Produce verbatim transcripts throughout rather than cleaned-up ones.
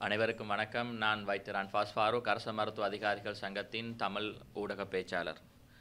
அனைவருக்கும் வணக்கம். நான் வைத்தியர் அன்பாஸ் ஃபாரூக், அரச மருத்துவ அதிகாரிகள் சங்கத்தின் தமிழ் ஊடக பேச்சாளர்.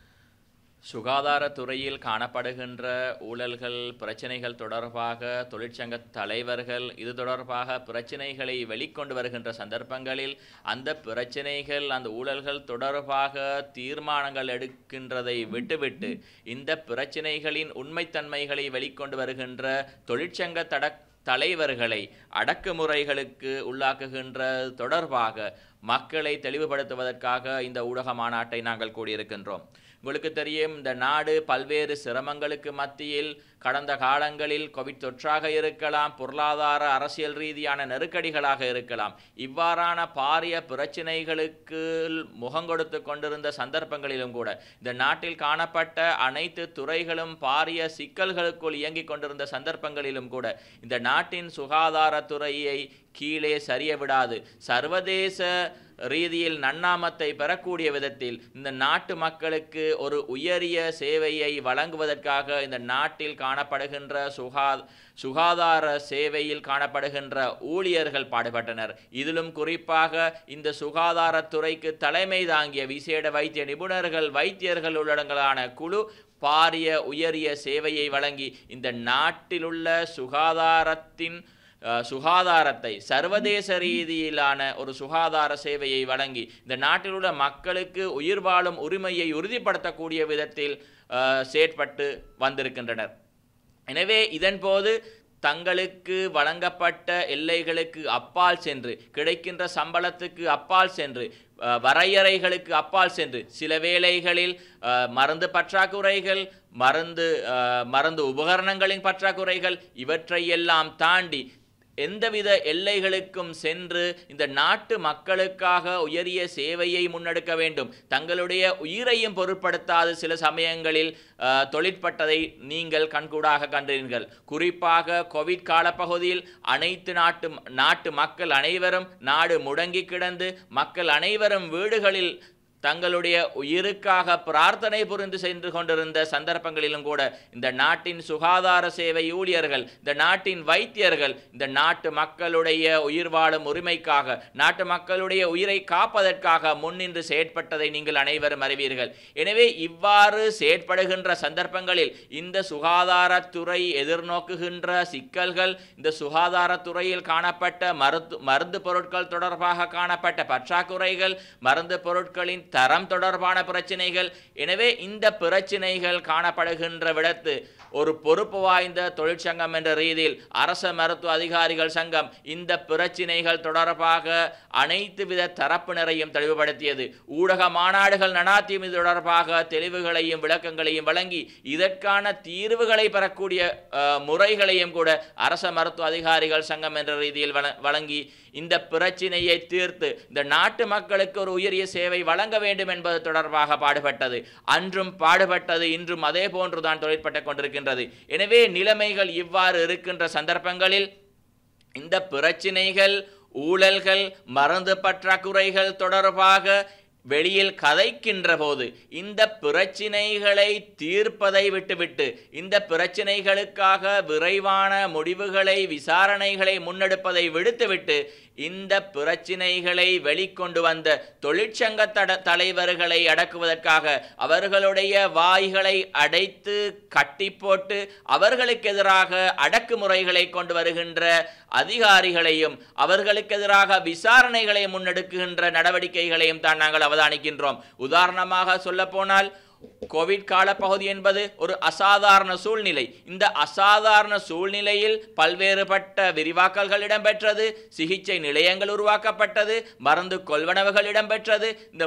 சுகாதாரத்துறையில் காணப்படுகின்ற ஊழல்கள், பிரச்சனைகள் தொடர்பாக தொழிற்சங்க தலைவர்கள் இது தொடர்பாக பிரச்சனைகளை வெளிக்கொண்டு வருகின்ற சந்தர்ப்பங்களில் அந்த பிரச்சனைகள், அந்த ஊழல்கள் தொடர்பாக தீர்மானங்கள் எடுக்கின்றதை விட்டுவிட்டு இந்த பிரச்சனைகளின் உண்மைத்தன்மைகளை வெளிக்கொண்டு வருகின்ற தொழிற்சங்க தட தலைவர்களை அடக்குமுறைகளுக்கு உள்ளாக்குகின்ற தொடர்பாக மக்களை தெளிவுபடுத்துவதற்காக இந்த ஊடக மாநாட்டை நாங்கள் கூடியிருக்கின்றோம். உங்களுக்கு தெரியும், இந்த நாடு பல்வேறு சிரமங்களுக்கு மத்தியில் கடந்த காலங்களில் கோவிட் தொற்றாக இருக்கலாம், பொருளாதார அரசியல் ரீதியான நெருக்கடிகளாக இருக்கலாம், இவ்வாறான பாரிய பிரச்சினைகளுக்கு முகங்கொடுத்து கொண்டிருந்த சந்தர்ப்பங்களிலும் கூட இந்த நாட்டில் காணப்பட்ட அனைத்து துறைகளும் பாரிய சிக்கல்களுக்குள் இயங்கிக் கொண்டிருந்த சந்தர்ப்பங்களிலும் கூட இந்த நாட்டின் சுகாதாரத்துறையை கீழே சரிய விடாது சர்வதேச ரீதியில் நன்னாமத்தை பெறக்கூடிய விதத்தில் இந்த நாட்டு மக்களுக்கு ஒரு உயரிய சேவையை வழங்குவதற்காக இந்த நாட்டில் காணப்படுகின்ற சுகா சுகாதார சேவையில் காணப்படுகின்ற ஊழியர்கள் பாடுபட்டனர். இதிலும் குறிப்பாக இந்த சுகாதாரத்துறைக்கு தலைமை தாங்கிய விசேட வைத்திய நிபுணர்கள், வைத்தியர்கள் உள்ளடங்கலான குழு பாரிய உயரிய சேவையை வழங்கி இந்த நாட்டிலுள்ள சுகாதாரத்தின் சுகாதாரத்தை சர்வதேச ரீதியிலான ஒரு சுகாதார சேவையை வழங்கி இந்த நாட்டில் உள்ள மக்களுக்கு உயிர் வாழும் உரிமையை உறுதிப்படுத்தக்கூடிய விதத்தில் செயற்பட்டு வந்திருக்கின்றனர். எனவே இதன்போது தங்களுக்கு வழங்கப்பட்ட எல்லைகளுக்கு அப்பால் சென்று, கிடைக்கின்ற சம்பளத்துக்கு அப்பால் சென்று, வரையறைகளுக்கு அப்பால் சென்று, சில வேளைகளில் மருந்து பற்றாக்குறைகள், மருந்து மருந்து உபகரணங்களின் பற்றாக்குறைகள் இவற்றையெல்லாம் தாண்டி எந்தவித எல்லைகளுக்கும் சென்று இந்த நாட்டு மக்களுக்காக உயரிய சேவையை முன்னெடுக்க வேண்டும். தங்களுடைய உயிரையும் பொருட்படுத்தாது சில சமயங்களில் தொழிற்பட்டதை நீங்கள் கண்கூடாக கண்டீர்கள். குறிப்பாக கோவிட் காலப்பகுதியில் அனைத்து நாட்டு நாட்டு மக்கள் அனைவரும் நாடு முடங்கி கிடந்து மக்கள் அனைவரும் வீடுகளில் தங்களுடைய உயிருக்காக பிரார்த்தனை புரிந்து சென்று கொண்டிருந்த சந்தர்ப்பங்களிலும் கூட இந்த நாட்டின் சுகாதார சேவை ஊழியர்கள், இந்த நாட்டின் வைத்தியர்கள் இந்த நாட்டு மக்களுடைய உயிர் வாழும் உரிமைக்காக, நாட்டு மக்களுடைய உயிரை காப்பதற்காக முன்னின்று செயற்பட்டதை நீங்கள் அனைவரும் அறிவீர்கள். எனவே இவ்வாறு செயற்படுகின்ற சந்தர்ப்பங்களில் இந்த சுகாதாரத்துறை எதிர்நோக்குகின்ற சிக்கல்கள், இந்த சுகாதாரத்துறையில் காணப்பட்ட மருந்து மருந்து பொருட்கள் தொடர்பாக காணப்பட்ட பற்றாக்குறைகள், மருந்து பொருட்களின் தரம் தொடர்பான பிரச்சனைகள், எனவே இந்த பிரச்சனைகள் காணப்படுகின்ற விடத்து ஒரு பொறுப்பு வாய்ந்த தொழிற்சங்கம் என்ற ரீதியில் அரச மருத்துவ அதிகாரிகள் சங்கம் இந்த பிரச்சனைகள் தொடர்பாக அனைத்து வித தரப்பினரையும் தெளிவுபடுத்தியது. ஊடக மாநாடுகள் நடாத்தியும் இது தொடர்பாக தெளிவுகளையும் விளக்கங்களையும் வழங்கி இதற்கான தீர்வுகளை பெறக்கூடிய முறைகளையும் கூட அரச மருத்துவ அதிகாரிகள் சங்கம் என்ற ரீதியில் வழங்கி இந்த பிரச்சனையை தீர்த்து இந்த நாட்டு மக்களுக்கு ஒரு உயரிய சேவை வழங்க வேண்டும் என்பது தொடர்பாக பாடுபட்டது. அன்றும் பாடுபட்டது, இன்றும் அதே போன்றுதான் தொழிற்பட்டுக் கொண்டிருக்கின்றது. எனவே நிலைமைகள் இவ்வாறு இருக்கின்ற சந்தர்ப்பங்களில் இந்த பிரச்சனைகள், ஊழல்கள், மருந்து பற்றாக்குறைகள் தொடர்பாக வெளியில் கதைக்கின்ற போது இந்த பிரச்சினைகளை தீர்ப்பதை விட்டுவிட்டு இந்த பிரச்சினைகளுக்காக விரைவான முடிவுகளை, விசாரணைகளை முன்னெடுப்பதை விடுத்துவிட்டு இந்த பிரச்சினைகளை வெளிக்கொண்டு வந்த தொழிற்சங்க தட தலைவர்களை அடக்குவதற்காக அவர்களுடைய வாய்களை அடைத்து கட்டி போட்டு அவர்களுக்கு எதிராக அடக்குமுறைகளை கொண்டு வருகின்ற அதிகாரிகளையும் அவர்களுக்கு எதிராக விசாரணைகளை முன்னெடுக்கின்ற நடவடிக்கைகளையும் தான் நாங்கள் அவதானிக்கின்றோம். உதாரணமாக சொல்ல போனால் கோவிட் காலப்பகுதி என்பது ஒரு அசாதாரண சூழ்நிலை. இந்த அசாதாரண சூழ்நிலையில் பல்வேறுபட்ட விரிவாக்கல்கள் இடம்பெற்றது, சிகிச்சை நிலையங்கள் உருவாக்கப்பட்டது, மருந்து கொள்வனவுகள் இடம்பெற்றது. இந்த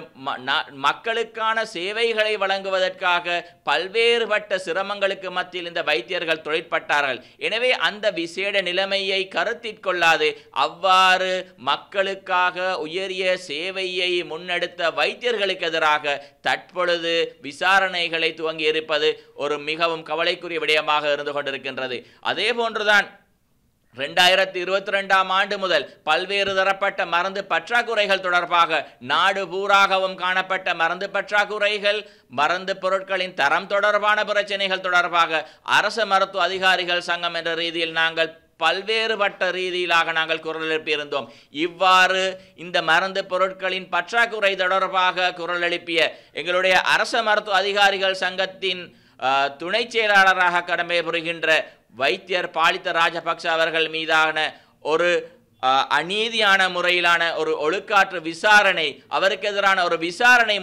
மக்களுக்கான சேவைகளை வழங்குவதற்காக பல்வேறுபட்ட சிரமங்களுக்கு மத்தியில் இந்த வைத்தியர்கள் தொழிற்பட்டார்கள். எனவே அந்த விசேட நிலைமையை கருத்தில் கொள்ளாது அவ்வாறு மக்களுக்காக உயரிய சேவையை முன்னெடுத்த வைத்தியர்களுக்கு எதிராக தற்பொழுது விசாரணைகளை துவங்கி இருப்பது ஒரு மிகவும் கவலைக்குரிய விடயமாக இருந்து கொண்டிருக்கின்றது. அதே போன்றுதான் இரண்டாயிரத்தி இருபத்தி ரெண்டாம் ஆண்டு முதல் பல்வேறு தரப்பட்ட மருந்து பற்றாக்குறைகள் தொடர்பாக நாடு பூராகவும் காணப்பட்ட மருந்து பற்றாக்குறைகள், மருந்து பொருட்களின் தரம் தொடர்பான பிரச்சனைகள் தொடர்பாக அரச மருத்துவ அதிகாரிகள் சங்கம் என்ற ரீதியில் நாங்கள் பல்வேறுபட்ட ரீதியிலாக நாங்கள் குரல் எழுப்பியிருந்தோம். இவ்வாறு இந்த மருந்து பொருட்களின் பற்றாக்குறை தொடர்பாக குரல் எழுப்பிய எங்களுடைய அரச மருத்துவ அதிகாரிகள் சங்கத்தின் துணை செயலாளராக கடமை புரிகின்ற வைத்தியர் பாலித்த ராஜபக்ஷ அவர்கள் மீதான ஒரு அநீதியான முறையிலான ஒரு ஒழுக்காற்று விசாரணை, அவருக்கு எதிரான ஒரு விசாரணை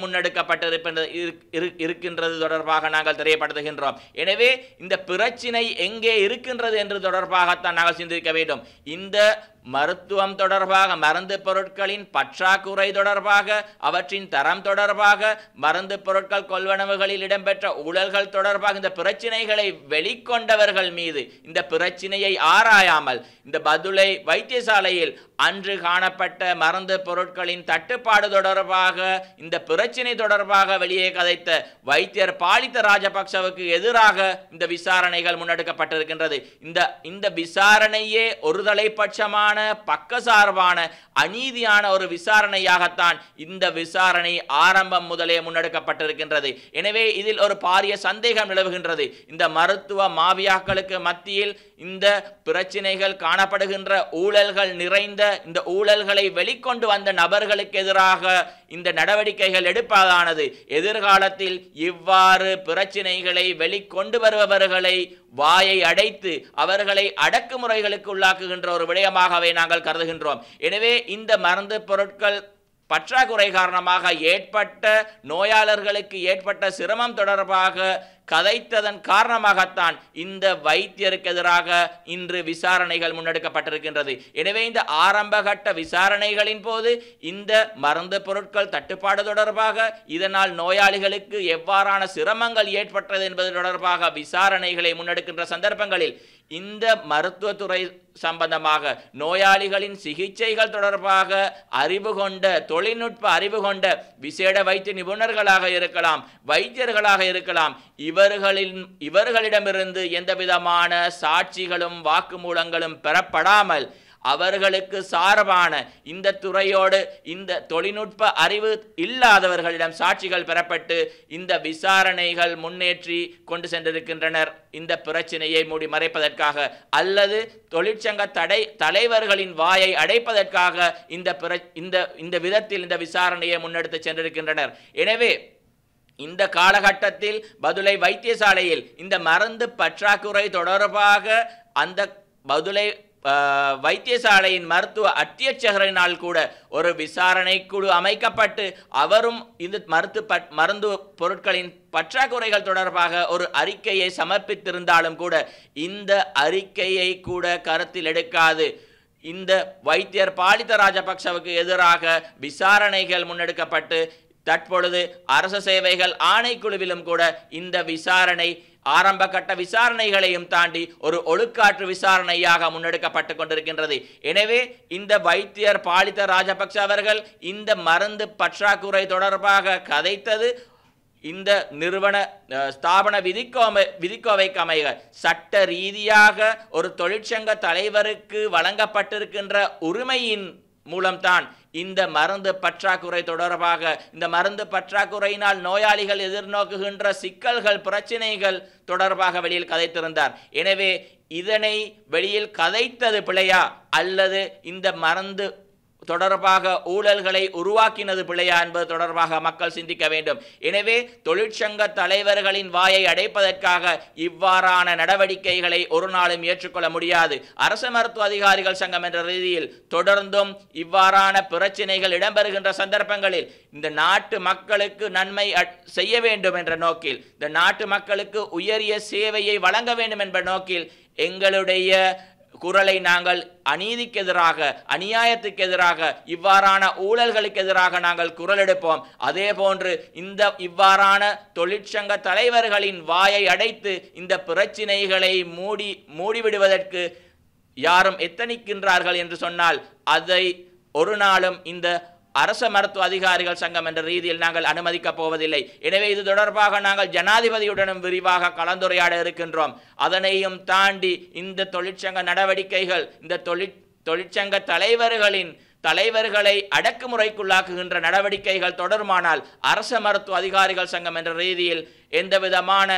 முன்னெடுக்கப்பட்டிருக்கின்றது தொடர்பாக நாங்கள் தெரியப்படுத்துகின்றோம். எனவே இந்த பிரச்சினை எங்கே இருக்கின்றது என்று தொடர்பாகத்தான் நாங்கள் சிந்திக்க வேண்டும். இந்த மருத்துவம் தொடர்பாக, மருந்து பொருட்களின் பற்றாக்குறை தொடர்பாக, அவற்றின் தரம் தொடர்பாக, மருந்து பொருட்கள் கொள்வனவுகளில் இடம்பெற்ற ஊழல்கள் தொடர்பாக இந்த பிரச்சினைகளை வெளிக்கொண்டவர்கள் மீது இந்த பிரச்சினையை ஆராயாமல் இந்த பதுளை வைத்தியசாலையில் அன்று காணப்பட்ட மருந்து பொருட்களின் தட்டுப்பாடு தொடர்பாக இந்த பிரச்சினை தொடர்பாக வெளியே கதைத்த வைத்தியர் பாலித்த ராஜபக்சவுக்கு எதிராக இந்த விசாரணைகள் முன்னெடுக்கப்பட்டிருக்கின்றது. இந்த இந்த விசாரணையே ஒருதலைபட்சமான பக்கசார்பான அநீதியான ஒரு விசாரணையாகத்தான் இந்த விசாரணை ஆரம்பம் முதலே முன்னெடுக்கப்பட்டிருக்கின்றது. எனவே இதில் ஒரு பாரிய சந்தேகம் நிலவுகின்றது. இந்த மருத்துவ மாவியாக்களுக்கு மத்தியில் இந்த பிரச்சினைகள் காணப்படுகின்ற ஊழல்கள் நிறைந்த இந்த ஊழல்களை வெளிக்கொண்டு வந்த நபர்களுக்கு எதிராக இந்த நடவடிக்கைகள் எடுப்பதானது எதிர்காலத்தில் இவ்வாறு பிரச்சினைகளை வெளிக்கொண்டு வருபவர்களை வாயை அடைத்து அவர்களை அடக்குமுறைகளுக்கு உள்ளாக்குகின்ற ஒரு விடயமாகவே நாங்கள் கருதுகின்றோம். எனவே இந்த மருந்து பொருட்கள் பற்றாக்குறை காரணமாக ஏற்பட்ட நோயாளர்களுக்கு ஏற்பட்ட சிரமம் தொடர்பாக கதைத்ததன் காரணமாகத்தான் இந்த வைத்தியருக்கு எதிராக இன்று விசாரணைகள் முன்னெடுக்கப்பட்டிருக்கின்றது. எனவே இந்த ஆரம்பகட்ட விசாரணைகளின் போது இந்த மருந்து பொருட்கள் தட்டுப்பாடு தொடர்பாக, இதனால் நோயாளிகளுக்கு எவ்வாறான சிரமங்கள் ஏற்பட்டது என்பது தொடர்பாக விசாரணைகளை முன்னெடுக்கின்ற சந்தர்ப்பங்களில் இந்த மருத்துவத்துறை சம்பந்தமாக நோயாளிகளின் சிகிச்சைகள் தொடர்பாக அறிவு கொண்ட, தொழில்நுட்ப அறிவு கொண்ட விசேட வைத்திய நிபுணர்களாக இருக்கலாம், வைத்தியர்களாக இருக்கலாம், இவர்களின் இவர்களிடமிருந்து எந்த விதமான சாட்சிகளும் வாக்குமூலங்களும் பெறப்படாமல் அவர்களுக்கு சார்பான இந்த துறையோடு இந்த தொழில்நுட்ப அறிவு இல்லாதவர்களிடம் சாட்சிகள் பெறப்பட்டு இந்த விசாரணைகள் முன்னேற்றி கொண்டு சென்றிருக்கின்றனர். இந்த பிரச்சனையை மூடி மறைப்பதற்காக அல்லது தொழிற்சங்க தடை தலைவர்களின் வாயை அடைப்பதற்காக இந்த இந்த இந்த விதத்தில் இந்த விசாரணையை முன்னெடுத்து சென்றிருக்கின்றனர். எனவே இந்த காலகட்டத்தில் பதுளை வைத்தியசாலையில் இந்த மருந்து பற்றாக்குறை தொடர்பாக அந்த பதுளை வைத்தியசாலையின் மருத்துவ அத்தியட்சகரினால் கூட ஒரு விசாரணை குழு அமைக்கப்பட்டு அவரும் இந்த மருத்து மருந்து பொருட்களின் பற்றாக்குறைகள் தொடர்பாக ஒரு அறிக்கையை சமர்ப்பித்திருந்தாலும் கூட இந்த அறிக்கையை கூட கருத்தில் எடுக்காது இந்த வைத்தியர் பாலித்த ராஜபக்சவுக்கு எதிராக விசாரணைகள் முன்னெடுக்கப்பட்டு தற்பொழுது அரச சேவைகள் ஆணைக்குழுவிலும் கூட இந்த விசாரணை ஆரம்ப கட்ட விசாரணைகளையும் தாண்டி ஒரு ஒழுக்காற்று விசாரணையாக முன்னெடுக்கப்பட்டு கொண்டிருக்கின்றது. எனவே இந்த வைத்தியர் பாலித்த ராஜபக்ச அவர்கள் இந்த மருந்து பற்றாக்குறை தொடர்பாக கதைத்தது இந்த நிறுவன ஸ்தாபன விதிக்கோமை விதிக்கோவைக்கு அமைக சட்ட ரீதியாக ஒரு தொழிற்சங்க தலைவருக்கு வழங்கப்பட்டிருக்கின்ற உரிமையின் மூலம்தான் இந்த மருந்து பற்றாக்குறை தொடர்பாக இந்த மருந்து பற்றாக்குறையினால் நோயாளிகள் எதிர்நோக்குகின்ற சிக்கல்கள் பிரச்சினைகள் தொடர்பாக வெளியில் கதைத்திருந்தார். எனவே இதனை வெளியில் கதைத்தது பிழையா அல்லது இந்த மருந்து தொடர்பாக ஊழல்களை உருவாக்கினது பிழையா என்பது தொடர்பாக மக்கள் சிந்திக்க வேண்டும். எனவே தொழிற்சங்க தலைவர்களின் வாயை அடைப்பதற்காக இவ்வாறான நடவடிக்கைகளை ஒரு நாளும் ஏற்றுக்கொள்ள முடியாது. அரச மருத்துவ அதிகாரிகள் சங்கம் என்ற ரீதியில் தொடர்ந்தும் இவ்வாறான பிரச்சினைகள் இடம்பெறுகின்ற சந்தர்ப்பங்களில் இந்த நாட்டு மக்களுக்கு நன்மை செய்ய வேண்டும் என்ற நோக்கில், இந்த நாட்டு மக்களுக்கு உயரிய சேவையை வழங்க வேண்டும் என்ற நோக்கில் எங்களுடைய குரலை நாங்கள் அநீதிக்கு எதிராக, அநியாயத்துக்கு எதிராக, இவ்வாறான ஊழல்களுக்கு எதிராக நாங்கள் குரல் எடுப்போம். அதே போன்று இந்த இவ்வாறான தொழிற்சங்க தலைவர்களின் வாயை அடைத்து இந்த பிரச்சினைகளை மூடி மூடிவிடுவதற்கு யாரும் எத்தனிக்கின்றார்கள் என்று சொன்னால் அதை ஒரு நாளும் இந்த அரச மருத்துவ அதிகாரிகள் சங்கம் என்ற ரீதியில் நாங்கள் அனுமதிக்கப் போவதில்லை. எனவே இது தொடர்பாக நாங்கள் ஜனாதிபதியுடனும் விரிவாக கலந்துரையாட இருக்கின்றோம். அதனையும் தாண்டி இந்த தொழிற்சங்க நடவடிக்கைகள், இந்த தொழிற் தொழிற்சங்க தலைவர்களின் தலைவர்களை அடக்குமுறைக்குள்ளாக்குகின்ற நடவடிக்கைகள் தொடருமானால் அரச மருத்துவ அதிகாரிகள் சங்கம் என்ற ரீதியில் எந்த விதமான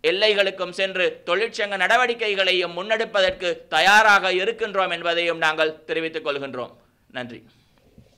எல்லைகளுக்கும் சென்று தொழிற்சங்க நடவடிக்கைகளையும் முன்னெடுப்பதற்கு தயாராக இருக்கின்றோம் என்பதையும் நாங்கள் தெரிவித்துக் கொள்கின்றோம். நன்றி.